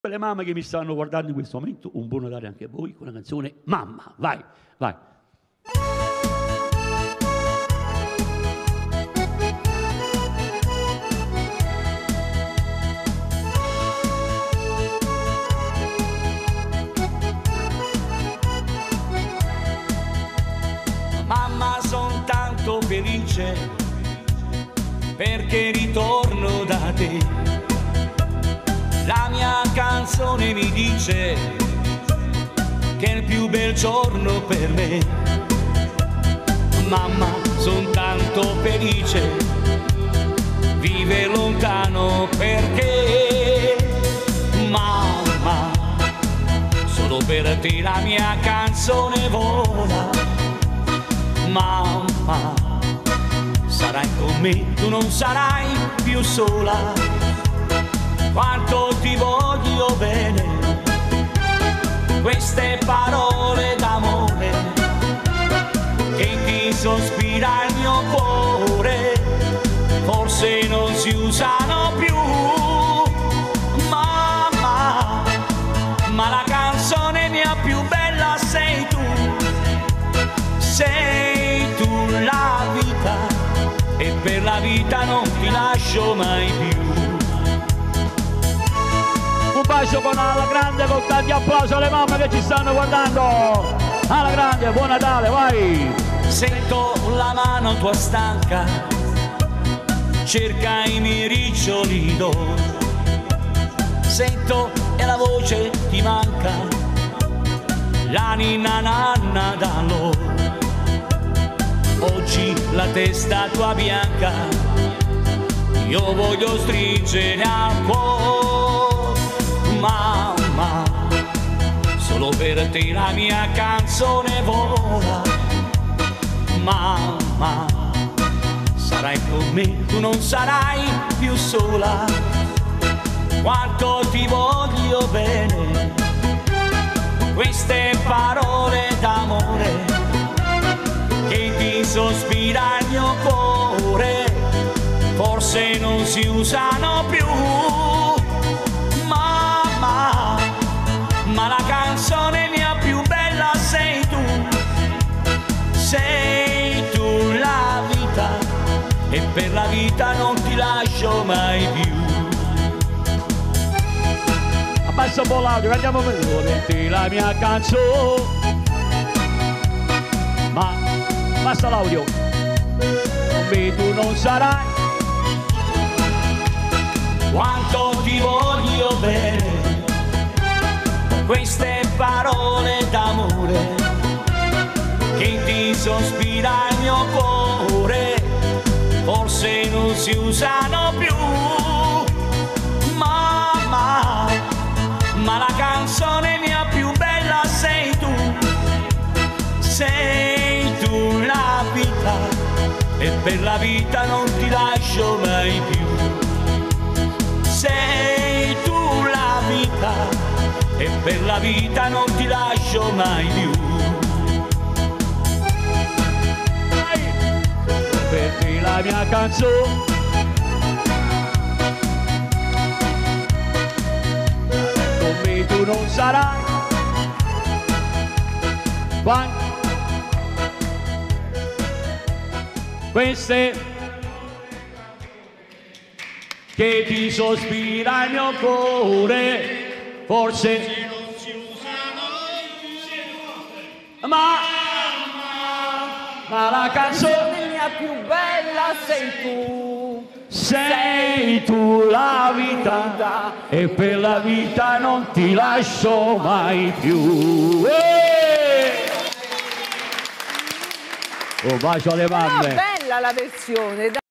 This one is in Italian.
Per le mamme che mi stanno guardando in questo momento, un buon Natale anche a voi con la canzone Mamma. Vai, vai. Mamma, son tanto felice perché ritorno da te. La mia canzone mi dice che è il più bel giorno per me. Mamma, son tanto felice, vive lontano perché. Mamma, solo per te la mia canzone vola. Mamma, sarai con me, tu non sarai più sola. Quanto ti voglio bene, queste parole d'amore che ti sospira il mio cuore, forse non si usano più. Mamma, ma la canzone mia più bella sei tu. Sei tu la vita e per la vita non ti lascio mai più. Un bacio con alla grande, con tanti applausi alle mamme che ci stanno guardando. Alla grande, buon Natale, vai! Sento la mano tua stanca, cerca i miei riccioli d'oro. Sento e la voce ti manca, la ninna nanna da loro. Oggi la testa tua bianca, io voglio stringere al cuore. Mamma, solo per te la mia canzone vola. Mamma, sarai con me, tu non sarai più sola. Quanto ti voglio bene, queste parole d'amore che ti sospira il mio cuore, forse non si usano più. Ma la canzone mia più bella sei tu. Sei tu la vita e per la vita non ti lascio mai più. Abbassa un po' l'audio, andiamo per te la mia canzone. Ma basta l'audio. Con me tu non sarai. Quanto ti voglio bene, queste parole d'amore che ti sospira il mio cuore, forse non si usano più. Mamma, ma la canzone mia più bella sei tu. Sei tu la vita e per la vita non ti lascio mai più. Sei tu la vita e per la vita non ti lascio mai più. Per te la mia canzone. Con me tu non sarai. Queste che ti sospira il mio cuore, forse ma la canzone mia più bella sei tu. sei tu la vita e per la vita non ti lascio mai più. Un bacio alle mamme. Bella la versione.